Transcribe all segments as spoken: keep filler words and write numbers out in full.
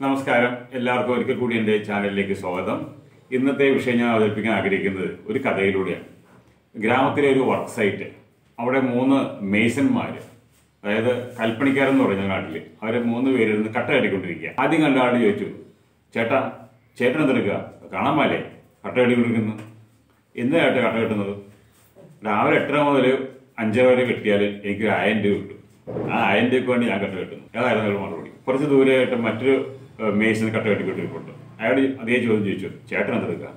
നമസ്കാരം, എല്ലാവർക്കും ഒരിക്കൽ കൂടി എൻ്റെ ചാനലിലേക്ക് സ്വാഗതം. ഇന്നത്തെ വിഷയം ഞാൻ അവതരിപ്പിക്കാൻ ആഗ്രഹിക്കുന്നത് ഒരു കഥയിലൂടെയാണ്. ഗ്രാമത്തിലെ ഒരു വർക്ക് സൈറ്റ്, അവിടെ മൂന്ന് മേസന്മാർ, അതായത് കൽപ്പണിക്കാരെന്ന് പറയുന്ന നാട്ടിൽ അവർ മൂന്ന് പേരിരുന്ന് കട്ട കെട്ടിക്കൊണ്ടിരിക്കുക. ആദ്യം കണ്ട ആൾ ചോദിച്ചു, ചേട്ടാ ചേട്ടൻ എന്തെടുക്കുക, കാണാൻ പാലേ കട്ട കെട്ടിക്കൊണ്ടിരിക്കുന്നു. എന്താ ചേട്ടാ കട്ട കെട്ടുന്നത്? രാവിലെ എട്ടര മുതൽ അഞ്ചര വരെ കെട്ടിയാൽ എനിക്ക് ആയിരം രൂപ കിട്ടും. ആ ആയിരം രൂപയ്ക്ക് വേണ്ടി ഞാൻ കട്ട കെട്ടുന്നു. ഏതായിരുന്നു മറുപടി. കുറച്ച് ദൂരെയായിട്ട് മറ്റൊരു മേസിന് കട്ട കെട്ടിക്കൊണ്ടിരിപ്പുണ്ട്. അയാൾ അതേ ചോദ്യം ചോദിച്ചു, ചേട്ടൻ എന്തെടുക്കുക?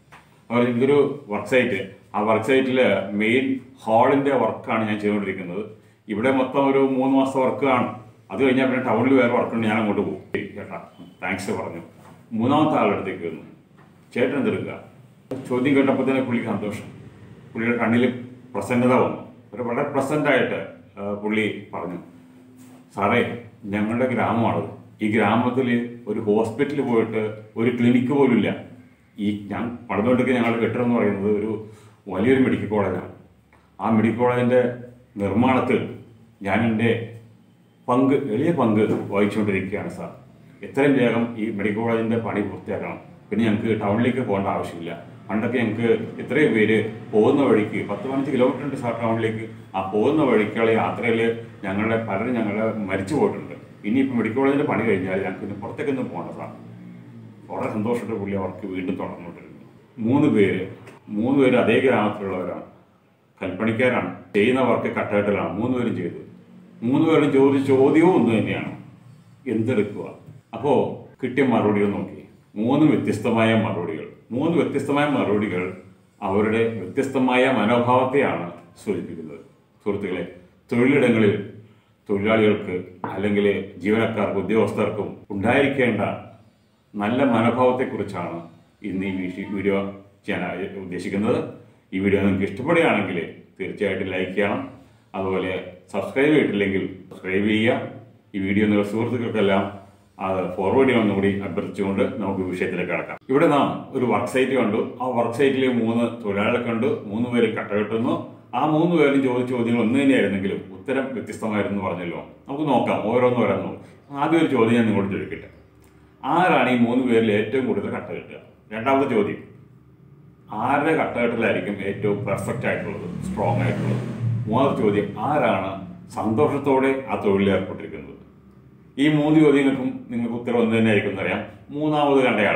അവർ ഇതൊരു വർക്ക് സൈറ്റ്, ആ വർക്ക് സൈറ്റിൽ മെയിൻ ഹാളിൻ്റെ വർക്കാണ് ഞാൻ ചെയ്തുകൊണ്ടിരിക്കുന്നത്. ഇവിടെ മൊത്തം ഒരു മൂന്ന് മാസത്തെ വർക്കാണ്. അത് കഴിഞ്ഞാൽ പിന്നെ ടൗണിൽ വേറെ വർക്കുണ്ട്, ഞാൻ അങ്ങോട്ട് പോകും. ചേട്ടാ താങ്ക്സ് പറഞ്ഞു. മൂന്നാമത്തെ ആളുടെ അടുത്തേക്ക് വന്നു, ചേട്ടൻ എന്തെടുക്കുക? ചോദ്യം കേട്ടപ്പോൾ തന്നെ പുള്ളിക്ക് സന്തോഷം, പുള്ളിയുടെ കണ്ണിൽ പ്രസന്നത വന്നു. ഒരു വളരെ പ്രസൻ്റായിട്ട് പുള്ളി പറഞ്ഞു, സാറേ ഞങ്ങളുടെ ഗ്രാമമാണത്. ഈ ഗ്രാമത്തിൽ ഒരു ഹോസ്പിറ്റലിൽ പോയിട്ട് ഒരു ക്ലിനിക്ക് പോലും ഇല്ല. ഈ ഞാൻ പണിതുകൊണ്ടിരിക്കുന്ന ഞങ്ങളുടെ കെട്ടിടം എന്ന് പറയുന്നത് ഒരു വലിയൊരു മെഡിക്കൽ കോളേജാണ്. ആ മെഡിക്കൽ കോളേജിൻ്റെ നിർമ്മാണത്തിൽ ഞാൻ എൻ്റെ പങ്ക് എളിയ പങ്ക് വഹിച്ചുകൊണ്ടിരിക്കുകയാണ് സാർ. എത്രയും വേഗം ഈ മെഡിക്കൽ കോളേജിൻ്റെ പണി പൂർത്തിയാക്കണം. പിന്നെ ഞങ്ങൾക്ക് ടൗണിലേക്ക് പോകേണ്ട ആവശ്യമില്ല. പണ്ടൊക്കെ ഞങ്ങൾക്ക് ഇത്രയും പേര് പോകുന്ന വഴിക്ക് പത്ത് പതിനഞ്ച് കിലോമീറ്റർ ഉണ്ട് സാർ ടൗണിലേക്ക്. ആ പോകുന്ന വഴിക്കുള്ള യാത്രയിൽ ഞങ്ങളുടെ പലരും ഞങ്ങളെ മരിച്ചു പോയിട്ടുണ്ട്. ഇനിയിപ്പോൾ മെഡിക്കൽ കോളേജിൻ്റെ പണി കഴിഞ്ഞാൽ ഞങ്ങൾക്ക് ഇന്ന് പുറത്തേക്കൊന്നും പോകണ്ട സാർ. വളരെ സന്തോഷത്തോടെ പുള്ളി അവർക്ക് വീണ്ടും തുടർന്നുകൊണ്ടിരുന്നു. മൂന്ന് പേര് മൂന്ന് പേര് അതേ ഗ്രാമത്തിലുള്ളവരാണ്, കൽപ്പണിക്കാരാണ്. ചെയ്യുന്ന വർക്ക് കട്ടകെട്ടലാണ് മൂന്ന് പേരും ചെയ്തത്. മൂന്ന് പേരും ചോദിച്ച ചോദ്യവും ഒന്ന് തന്നെയാണ്, എന്തെടുക്കുക? അപ്പോൾ കിട്ടിയ മറുപടികൾ നോക്കി, മൂന്ന് വ്യത്യസ്തമായ മറുപടികൾ. മൂന്ന് വ്യത്യസ്തമായ മറുപടികൾ അവരുടെ വ്യത്യസ്തമായ മനോഭാവത്തെയാണ് സൂചിപ്പിക്കുന്നത്. സുഹൃത്തുക്കളെ, തൊഴിലിടങ്ങളിൽ തൊഴിലാളികൾക്ക് അല്ലെങ്കിൽ ജീവനക്കാർക്കും ഉദ്യോഗസ്ഥർക്കും ഉണ്ടായിരിക്കേണ്ട നല്ല മനോഭാവത്തെക്കുറിച്ചാണ് ഇന്ന് ഈ വീഡിയോ ചെയ്യാൻ ഉദ്ദേശിക്കുന്നത്. ഈ വീഡിയോ നിങ്ങൾക്ക് ഇഷ്ടപ്പെടുകയാണെങ്കിൽ തീർച്ചയായിട്ടും ലൈക്ക് ചെയ്യണം. അതുപോലെ സബ്സ്ക്രൈബ് ചെയ്തിട്ടില്ലെങ്കിൽ സബ്സ്ക്രൈബ് ചെയ്യുക. ഈ വീഡിയോ നിങ്ങളുടെ സുഹൃത്തുക്കൾക്കെല്ലാം അത് ഫോർവേഡ് ചെയ്യണമെന്ന് കൂടി അഭ്യർത്ഥിച്ചുകൊണ്ട് നമുക്ക് വിഷയത്തിലേക്ക് കടക്കാം. ഇവിടെ നാം ഒരു വർക്ക് സൈറ്റ് കണ്ടു. ആ വർക്ക് സൈറ്റിൽ മൂന്ന് തൊഴിലാളികളെ കണ്ടു. മൂന്ന് പേര് കട്ടകെട്ടുന്നു. ആ മൂന്ന് പേരും ചോദിച്ച ചോദ്യങ്ങൾ ഒന്ന് തന്നെയായിരുന്നെങ്കിലും ഉത്തരം വ്യത്യസ്തമായിരുന്നു പറഞ്ഞല്ലോ. നമുക്ക് നോക്കാം, ഓരോന്നും ഓരോന്നും. ആദ്യം ഒരു ചോദ്യം ഞാൻ നിങ്ങളോട് ചോദിക്കട്ടെ, ആരാണ് ഈ മൂന്ന് പേരിൽ ഏറ്റവും കൂടുതൽ കട്ടകെട്ടുക? രണ്ടാമത്തെ ചോദ്യം, ആരുടെ കട്ടകെട്ടലായിരിക്കും ഏറ്റവും പെർഫെക്റ്റ് ആയിട്ടുള്ളത്, സ്ട്രോങ് ആയിട്ടുള്ളത്? മൂന്നാമത്തെ ചോദ്യം, ആരാണ് സന്തോഷത്തോടെ ആ തൊഴിലിൽ ഏർപ്പെട്ടിരിക്കുന്നത്? ഈ മൂന്ന് ചോദ്യങ്ങൾക്കും നിങ്ങൾക്ക് ഉത്തരം ഒന്ന് തന്നെ ആയിരിക്കും എന്നറിയാം. മൂന്നാമത് കണ്ടയാൾ.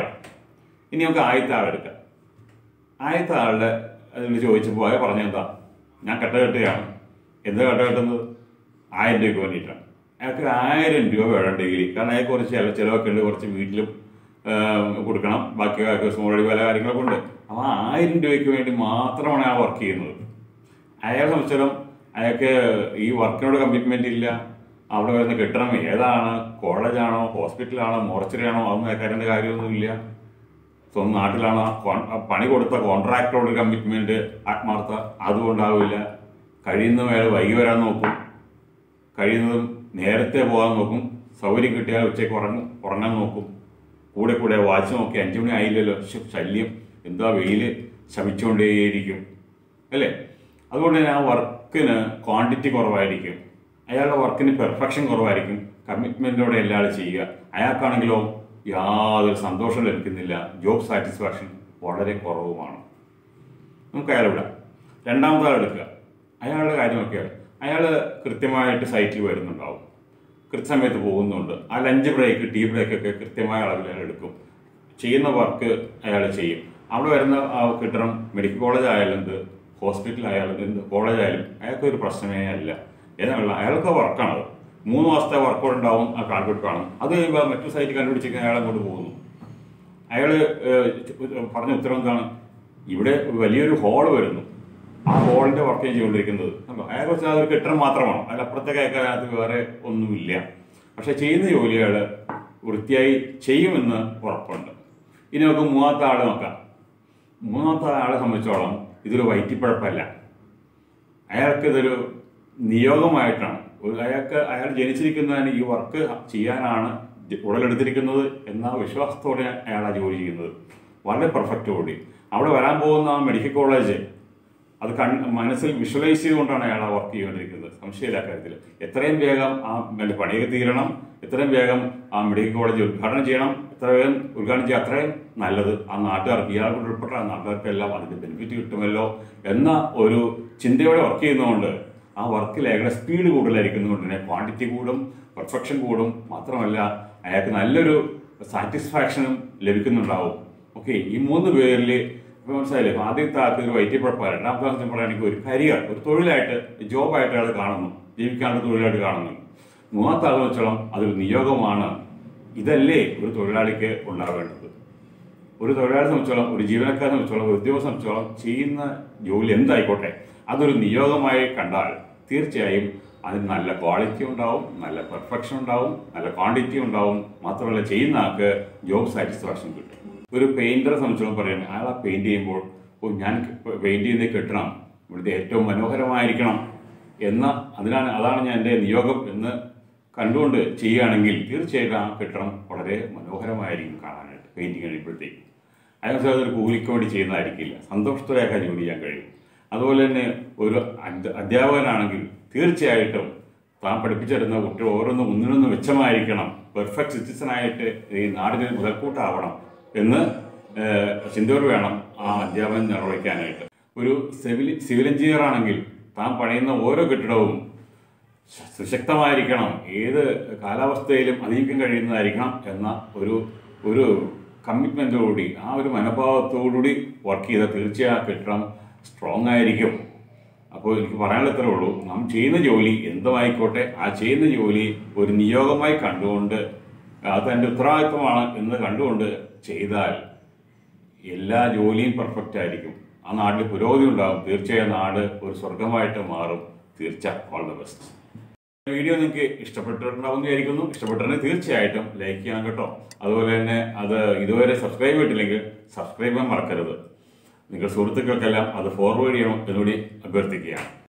ഇനി നമുക്ക് ആദ്യത്തെ ആളെടുക്കാം. ആദ്യത്തെ ആളുടെ അതിൽ ചോദിച്ചപ്പോൾ അയാൾ പറഞ്ഞെന്താ, ഞാൻ കട്ടകെട്ടുകയാണ്. എന്താ കട്ടകെട്ടുന്നത്? ആയിരം രൂപയ്ക്ക് വേണ്ടിയിട്ടാണ്. അയാൾക്ക് ആയിരം രൂപ വേണം ഡെയിലി. കാരണം അയാൾക്ക് കുറച്ച് ചിലവൊക്കെ ഉണ്ട്, കുറച്ച് വീട്ടിലും കൊടുക്കണം, ബാക്കി സ്മോളി പല കാര്യങ്ങളൊക്കെ ഉണ്ട്. അപ്പോൾ ആയിരം രൂപയ്ക്ക് വേണ്ടി മാത്രമാണ് അയാൾ വർക്ക് ചെയ്യുന്നത്. അയാളെ സംബന്ധിച്ചിടത്തോളം അയാൾക്ക് ഈ വർക്കിനോട് കമ്മിറ്റ്മെൻ്റ് ഇല്ല. അവിടെ വരുന്ന കെട്ടിടം ഏതാണ്, കോളേജാണോ ഹോസ്പിറ്റലാണോ മോർച്ചറിയാണോ അതൊന്നും അയക്കാരേണ്ട കാര്യമൊന്നുമില്ല. സ്വന്തം നാട്ടിലാണോ പണി കൊടുത്ത കോൺട്രാക്ടറോട് കമ്മിറ്റ്മെൻറ്റ് ആത്മാർത്ഥ അതുകൊണ്ടാവില്ല. കഴിയുന്നതും അയാൾ വൈകി വരാൻ നോക്കും, കഴിയുന്നതും നേരത്തെ പോകാൻ നോക്കും. സൗകര്യം കിട്ടിയാൽ ഉച്ചയ്ക്ക് ഉറങ്ങും ഉറങ്ങാൻ നോക്കും. കൂടെ കൂടെ വാച്ച് നോക്കി അഞ്ചു മണി ആയില്ലല്ലോ, ശല്യം, എന്താ വെയിൽ, ശമിച്ചുകൊണ്ടേയിരിക്കും അല്ലേ. അതുകൊണ്ട് തന്നെ ആ വർക്കിന് ക്വാണ്ടിറ്റി കുറവായിരിക്കും, അയാളുടെ വർക്കിന് പെർഫെക്ഷൻ കുറവായിരിക്കും. കമ്മിറ്റ്മെൻറ്റോടെ എല്ലാവരും ചെയ്യുക. അയാൾക്കാണെങ്കിലോ യാതൊരു സന്തോഷം ലഭിക്കുന്നില്ല, ജോബ് സാറ്റിസ്ഫാക്ഷൻ വളരെ കുറവുമാണ്. നമുക്ക് അയാൾ വിടാം. രണ്ടാമത്തെ ആളെടുക്കുക. അയാളുടെ കാര്യമൊക്കെയാണ്, അയാൾ കൃത്യമായിട്ട് സൈറ്റിൽ വരുന്നുണ്ടാവും, കൃത്യസമയത്ത് പോകുന്നുണ്ട്. ആ ലഞ്ച് ബ്രേക്ക്, ടീ ബ്രേക്കൊക്കെ കൃത്യമായ അളവിൽ അയാൾ എടുക്കും. ചെയ്യുന്ന വർക്ക് അയാൾ ചെയ്യും. അവിടെ വരുന്ന ആ കെട്ടിടം മെഡിക്കൽ കോളേജ് ആയാലും എന്ത്, ഹോസ്പിറ്റൽ ആയാലും എന്ത്, കോളേജായാലും അയാൾക്കൊരു പ്രശ്നമേ അല്ല. ഏതാണല്ല അയാൾക്ക് വർക്കാണത്. മൂന്ന് മാസത്തെ വർക്കൗട്ട് ഉണ്ടാവും, ആ കാൽക്കുട്ട് കാണും. അത് കഴിയുമ്പോൾ മറ്റൊരു സൈറ്റ് കണ്ടുപിടിച്ചിരിക്കാൻ അയാൾ അങ്ങോട്ട് പോകുന്നു. അയാൾ പറഞ്ഞ ഉത്തരം എന്താണ്, ഇവിടെ വലിയൊരു ഹോള് വരുന്നു, ആ ഹോളിൻ്റെ വർക്ക് ചെയ്തുകൊണ്ടിരിക്കുന്നത്. അയാൾ വെച്ചാൽ അതൊരു കെട്ടിടം മാത്രമാണ്, അതിലപ്പുറത്തേക്ക് അയക്കാനകത്ത് വേറെ ഒന്നുമില്ല. പക്ഷെ ചെയ്യുന്ന ജോലി അയാൾ വൃത്തിയായി ചെയ്യുമെന്ന് ഉറപ്പുണ്ട്. ഇനി നമുക്ക് മൂന്നാമത്തെ ആളെ നോക്കാം. മൂന്നാമത്തെ ആളെ സംബന്ധിച്ചോളം ഇതൊരു വയറ്റിപ്പഴപ്പല്ല, അയാൾക്ക് ഇതൊരു നിയോഗമായിട്ടാണ്. ഒരു അയാൾക്ക് അയാൾ ജനിച്ചിരിക്കുന്നതിന് ഈ വർക്ക് ചെയ്യാനാണ് ഉടലെടുത്തിരിക്കുന്നത് എന്ന വിശ്വാസത്തോടെ അയാൾ ആ ജോലി ചെയ്യുന്നത്. വളരെ പെർഫെക്റ്റോടെ അവിടെ വരാൻ പോകുന്ന മെഡിക്കൽ കോളേജ് അത് കൺ മനസ്സിൽ വിഷ്വലൈസ് ചെയ്തുകൊണ്ടാണ് അയാൾ ആ വർക്ക് ചെയ്തുകൊണ്ടിരിക്കുന്നത്. സംശയമില്ല കാര്യത്തിൽ. എത്രയും വേഗം ആ എൻ്റെ പണിയൊക്കെ തീരണം, എത്രയും വേഗം ആ മെഡിക്കൽ കോളേജ് ഉദ്ഘാടനം ചെയ്യണം, എത്ര വേഗം ഉദ്ഘാടനം ചെയ്യുക അത്രയും നല്ലത്. ആ നാട്ടുകാർക്ക്, ഇയാൾ ഉൾപ്പെട്ട ആ നാട്ടുകാർക്കെല്ലാം അതിൻ്റെ ബെനിഫിറ്റ് കിട്ടുമല്ലോ എന്ന ഒരു ചിന്തയോടെ വർക്ക് ചെയ്യുന്നതുകൊണ്ട് ആ വർക്കിൽ അയാളുടെ സ്പീഡ് കൂടുതലായിരിക്കുന്നതുകൊണ്ട് തന്നെ ക്വാണ്ടിറ്റി കൂടും, പെർഫെക്ഷൻ കൂടും. മാത്രമല്ല അയാൾക്ക് നല്ലൊരു സാറ്റിസ്ഫാക്ഷനും ലഭിക്കുന്നുണ്ടാവും. ഓക്കെ, ഈ മൂന്ന് പേരിൽ ഇപ്പോൾ മനസ്സിലായില്ലേ? ആദ്യത്തെ ആൾക്ക് ഒരു വൈദ്യ പ്രപ്പാരം, രണ്ടാമത്തെ ആൾക്ക് പറയുകയാണെങ്കിൽ ഒരു കരിയർ, ഒരു തൊഴിലായിട്ട്, ജോബായിട്ട് അയാൾ കാണുന്നു, ജീവിക്കാനുള്ള തൊഴിലായിട്ട് കാണുന്നു. മൂന്നാമത്തെ ആളെന്ന് വെച്ചോളം അതൊരു നിയോഗമാണ്. ഇതല്ലേ ഒരു തൊഴിലാളിക്ക് ഉണ്ടാവേണ്ടത്? ഒരു തൊഴിലാളിയെ സംബന്ധിച്ചോളം, ഒരു ജീവനക്കാരനെ സംബന്ധിച്ചോളം, ഒരു ഉദ്യോഗസ്ഥനെ സംബന്ധിച്ചോളം ചെയ്യുന്ന ജോലി എന്തായിക്കോട്ടെ അതൊരു നിയോഗമായി കണ്ടാൽ തീർച്ചയായും അതിന് നല്ല ക്വാളിറ്റി ഉണ്ടാവും, നല്ല പെർഫെക്ഷൻ ഉണ്ടാവും, നല്ല ക്വാണ്ടിറ്റി ഉണ്ടാവും. മാത്രമല്ല ചെയ്യുന്ന ആൾക്ക് ജോബ് സാറ്റിസ്ഫാക്ഷൻ കിട്ടും. ഒരു പെയിന്ററെ സംബന്ധിച്ചോളം പറയുന്നത് അയാൾ ആ പെയിന്റ് ചെയ്യുമ്പോൾ ഓ ഞാൻ പെയിന്റ് ചെയ്യുന്നത് കെട്ടണം, ഇവിടുത്തെ ഏറ്റവും മനോഹരമായിരിക്കണം എന്ന അതിനാണ് അതാണ് ഞാൻ എൻ്റെ നിയോഗം എന്ന് കണ്ടുകൊണ്ട് ചെയ്യുകയാണെങ്കിൽ തീർച്ചയായിട്ടും ആ കെട്ടിടം വളരെ മനോഹരമായിരിക്കും കാണാനായിട്ട്. പെയിന്റിങ് കഴിയുമ്പോഴത്തേക്കും അയാൾക്ക് അതൊരു കൂലിക്ക് വേണ്ടി ചെയ്യുന്നതായിരിക്കില്ല, സന്തോഷത്തോടെയൊക്കെ ജോലി ചെയ്യാൻ കഴിയും. അതുപോലെ തന്നെ ഒരു അധ്യാപകനാണെങ്കിൽ തീർച്ചയായിട്ടും താൻ പഠിപ്പിച്ചിരുന്ന കുട്ടികൾ ഓരോന്നും ഒന്നിനൊന്ന് മെച്ചമായിരിക്കണം, പെർഫെക്റ്റ് സിറ്റിസനായിട്ട് ഈ നാടിന് മുതൽക്കൂട്ടാവണം എന്ന് ചിന്തയോട് വേണം ആ അധ്യാപനം നിർവഹിക്കാനായിട്ട്. ഒരു സിവിൽ സിവിൽ എഞ്ചിനീയർ ആണെങ്കിൽ താൻ പണിയുന്ന ഓരോ കെട്ടിടവും സുശക്തമായിരിക്കണം, ഏത് കാലാവസ്ഥയിലും അതിജീവിക്കാൻ കഴിയുന്നതായിരിക്കണം എന്ന ഒരു ഒരു കമ്മിറ്റ്മെൻറ്റോടുകൂടി, ആ ഒരു മനോഭാവത്തോടുകൂടി വർക്ക് ചെയ്താൽ തീർച്ചയായും ആ കെട്ടിടം സ്ട്രോങ് ആയിരിക്കും. അപ്പോൾ എനിക്ക് പറയാനുള്ള ഇത്രേ ഉള്ളൂ, നാം ചെയ്യുന്ന ജോലി എന്തുമായിക്കോട്ടെ ആ ചെയ്യുന്ന ജോലി ഒരു നിയോഗമായി കണ്ടുകൊണ്ട് അത് എൻ്റെ ഉത്തരവാദിത്വമാണ് എന്ന് കണ്ടുകൊണ്ട് ചെയ്താൽ എല്ലാ ജോലിയും പെർഫെക്റ്റ് ആയിരിക്കും. ആ നാട്ടിൽ പുരോഗതി ഉണ്ടാകും. തീർച്ചയായും നാട് ഒരു സ്വർഗമായിട്ട് മാറും. തീർച്ച. All the best. വീഡിയോ നിങ്ങൾക്ക് ഇഷ്ടപ്പെട്ടിട്ടുണ്ടാവുമെന്ന് വിചാരിക്കുന്നു. ഇഷ്ടപ്പെട്ടിട്ടുണ്ടെങ്കിൽ തീർച്ചയായിട്ടും ലൈക്ക് ചെയ്യണം കേട്ടോ. അതുപോലെ തന്നെ അത് ഇതുവരെ സബ്സ്ക്രൈബ് ചെയ്തിട്ടില്ലെങ്കിൽ സബ്സ്ക്രൈബ് ചെയ്യാൻ മറക്കരുത്. നിങ്ങൾ സുഹൃത്തുക്കൾക്കെല്ലാം അത് ഫോർവേഡ് ചെയ്യണം എന്നുകൂടി അഭ്യർത്ഥിക്കുകയാണ്.